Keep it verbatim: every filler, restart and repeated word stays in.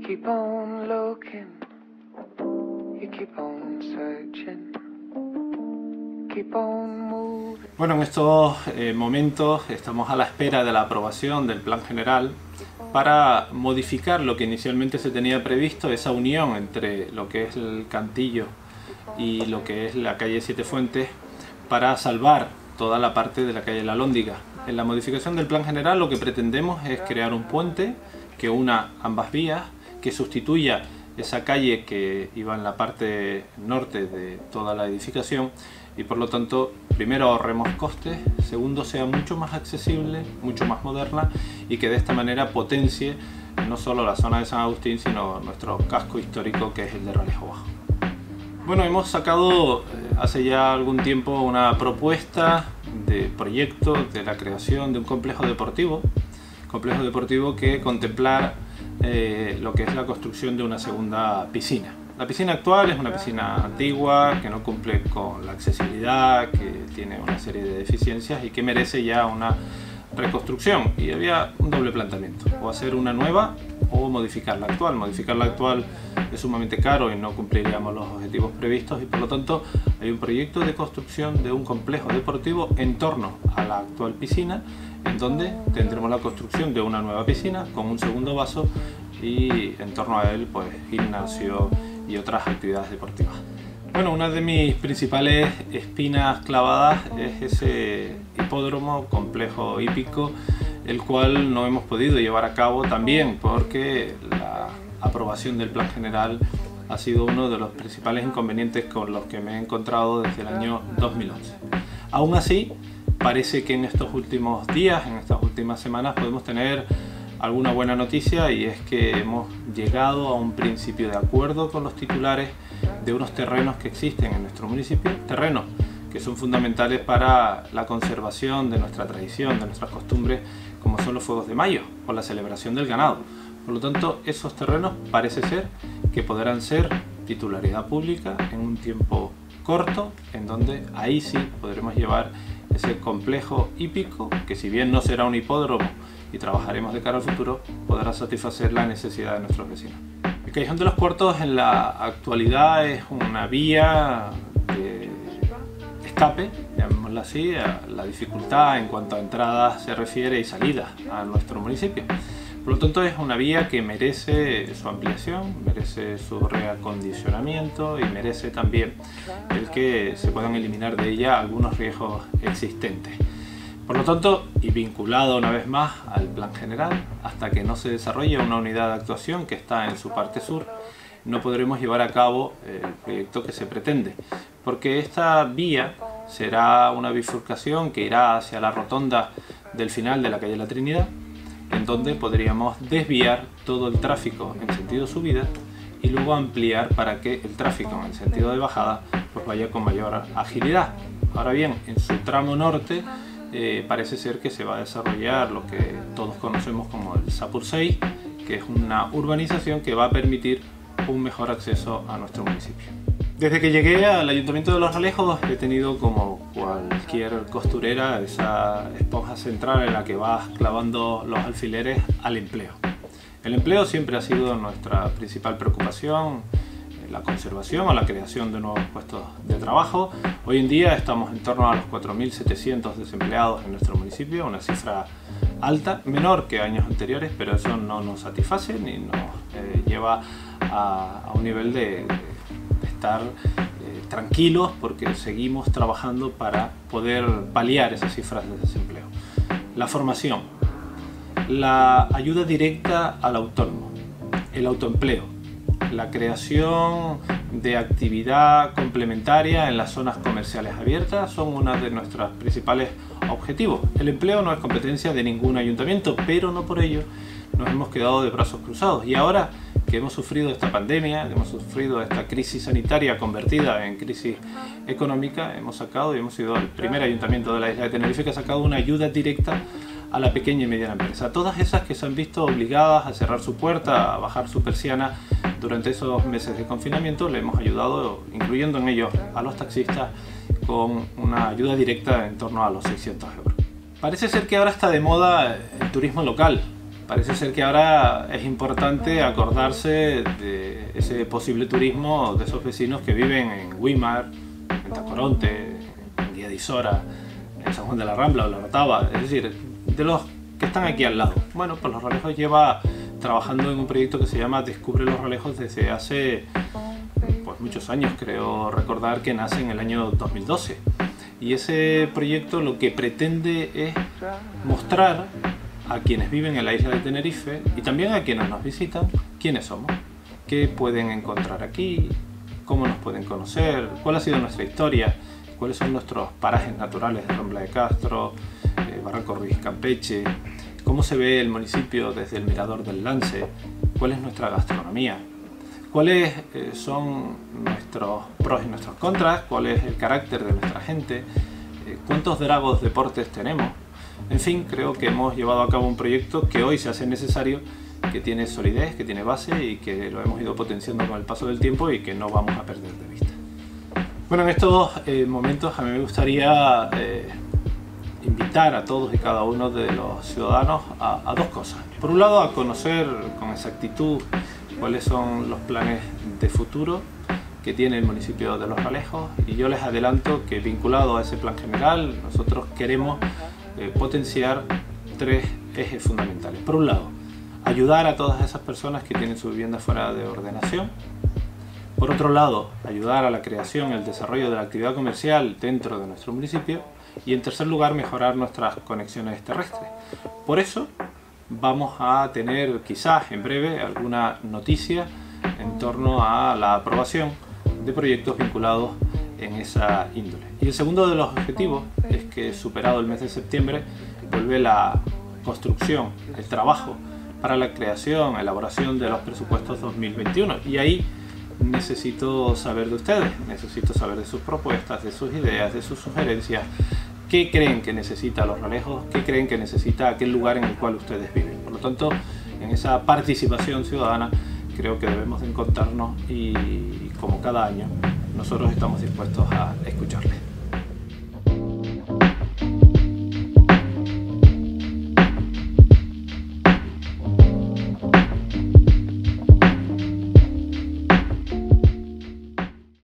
keep on looking, you keep on searching, keep on moving. Bueno, en estos eh, momentos estamos a la espera de la aprobación del plan general para modificar lo que inicialmente se tenía previsto, esa unión entre lo que es el Cantillo y lo que es la calle Siete Fuentes, para salvar toda la parte de la calle La Lóndiga. En la modificación del plan general lo que pretendemos es crear un puente que una ambas vías, que sustituya esa calle que iba en la parte norte de toda la edificación y por lo tanto, primero ahorremos costes, segundo sea mucho más accesible, mucho más moderna y que de esta manera potencie no solo la zona de San Agustín, sino nuestro casco histórico que es el de Ralejo Bajo. Bueno, hemos sacado hace ya algún tiempo una propuesta de proyecto de la creación de un complejo deportivo, complejo deportivo que contemplar eh, lo que es la construcción de una segunda piscina. La piscina actual es una piscina antigua que no cumple con la accesibilidad, que tiene una serie de deficiencias y que merece ya una reconstrucción, y había un doble planteamiento: o hacer una nueva o modificar la actual. Modificar la actual es sumamente caro y no cumpliríamos los objetivos previstos, y por lo tanto hay un proyecto de construcción de un complejo deportivo en torno a la actual piscina, en donde tendremos la construcción de una nueva piscina con un segundo vaso y en torno a él pues gimnasio y otras actividades deportivas. Bueno, una de mis principales espinas clavadas es ese hipódromo, complejo hípico, el cual no hemos podido llevar a cabo también porque la aprobación del plan general ha sido uno de los principales inconvenientes con los que me he encontrado desde el año dos mil once. Aún así, parece que en estos últimos días, en estas últimas semanas, podemos tener alguna buena noticia, y es que hemos llegado a un principio de acuerdo con los titulares de unos terrenos que existen en nuestro municipio, terrenos que son fundamentales para la conservación de nuestra tradición, de nuestras costumbres, como son los fuegos de mayo o la celebración del ganado. Por lo tanto, esos terrenos parece ser que podrán ser titularidad pública en un tiempo corto, en donde ahí sí podremos llevar ese complejo hípico, que si bien no será un hipódromo y trabajaremos de cara al futuro, podrá satisfacer la necesidad de nuestros vecinos. El Callejón de los Puertos en la actualidad es una vía de escape, llamémosla así, a la dificultad en cuanto a entradas se refiere y salidas a nuestro municipio. Por lo tanto, es una vía que merece su ampliación, merece su reacondicionamiento y merece también el que se puedan eliminar de ella algunos riesgos existentes. Por lo tanto, y vinculado una vez más al plan general, hasta que no se desarrolle una unidad de actuación que está en su parte sur, no podremos llevar a cabo el proyecto que se pretende, porque esta vía será una bifurcación que irá hacia la rotonda del final de la calle La Trinidad, en donde podríamos desviar todo el tráfico en sentido subida y luego ampliar para que el tráfico en el sentido de bajada pues vaya con mayor agilidad. Ahora bien, en su tramo norte eh, parece ser que se va a desarrollar lo que todos conocemos como el Sapur seis, que es una urbanización que va a permitir un mejor acceso a nuestro municipio. Desde que llegué al Ayuntamiento de Los Ralejos he tenido, como cualquier costurera, esa esponja central en la que vas clavando los alfileres al empleo. El empleo siempre ha sido nuestra principal preocupación, la conservación o la creación de nuevos puestos de trabajo. Hoy en día estamos en torno a los cuatro mil setecientos desempleados en nuestro municipio, una cifra alta, menor que años anteriores, pero eso no nos satisface ni nos eh, lleva a, a un nivel de, de estar eh, tranquilos, porque seguimos trabajando para poder paliar esas cifras de desempleo. La formación, la ayuda directa al autónomo, el autoempleo, la creación de actividad complementaria en las zonas comerciales abiertas son uno de nuestros principales objetivos. El empleo no es competencia de ningún ayuntamiento, pero no por ello nos hemos quedado de brazos cruzados. Y ahora que hemos sufrido esta pandemia, que hemos sufrido esta crisis sanitaria convertida en crisis económica, hemos sacado, y hemos sido el primer ayuntamiento de la isla de Tenerife que ha sacado una ayuda directa a la pequeña y mediana empresa. Todas esas que se han visto obligadas a cerrar su puerta, a bajar su persiana durante esos meses de confinamiento, le hemos ayudado, incluyendo en ellos a los taxistas, con una ayuda directa en torno a los seiscientos euros. Parece ser que ahora está de moda el turismo local, parece ser que ahora es importante acordarse de ese posible turismo de esos vecinos que viven en Güímar, en Tacoronte, en Guía de Isora, en San Juan de la Rambla o La Orotava, es decir, de los que están aquí al lado. Bueno, pues Los Realejos lleva trabajando en un proyecto que se llama Descubre los Realejos desde hace pues, muchos años, creo recordar que nace en el año dos mil doce. Y ese proyecto lo que pretende es mostrar a quienes viven en la isla de Tenerife y también a quienes nos visitan quiénes somos, qué pueden encontrar aquí, cómo nos pueden conocer, cuál ha sido nuestra historia, cuáles son nuestros parajes naturales de Rambla de Castro, eh, Barranco Ruiz, Campeche, cómo se ve el municipio desde el Mirador del Lance, cuál es nuestra gastronomía, cuáles eh, son nuestros pros y nuestros contras, cuál es el carácter de nuestra gente, eh, cuántos dragos deportes tenemos. En fin, creo que hemos llevado a cabo un proyecto que hoy se hace necesario, que tiene solidez, que tiene base y que lo hemos ido potenciando con el paso del tiempo y que no vamos a perder de vista. Bueno, en estos eh, momentos a mí me gustaría eh, invitar a todos y cada uno de los ciudadanos a, a dos cosas. Por un lado, a conocer con exactitud cuáles son los planes de futuro que tiene el municipio de Los Realejos, y yo les adelanto que vinculado a ese plan general nosotros queremos eh, potenciar tres ejes fundamentales. Por un lado, ayudar a todas esas personas que tienen su vivienda fuera de ordenación. Por otro lado, ayudar a la creación y el desarrollo de la actividad comercial dentro de nuestro municipio. Y en tercer lugar, mejorar nuestras conexiones terrestres. Por eso vamos a tener quizás en breve alguna noticia en torno a la aprobación de proyectos vinculados en esa índole. Y el segundo de los objetivos es que, superado el mes de septiembre, vuelve la construcción, el trabajo para la creación, elaboración de los presupuestos dos mil veintiuno. Y ahí necesito saber de ustedes, necesito saber de sus propuestas, de sus ideas, de sus sugerencias. ¿Qué creen que necesita Los Realejos? ¿Qué creen que necesita aquel lugar en el cual ustedes viven? Por lo tanto, en esa participación ciudadana creo que debemos de encontrarnos y, como cada año, nosotros estamos dispuestos a escucharles.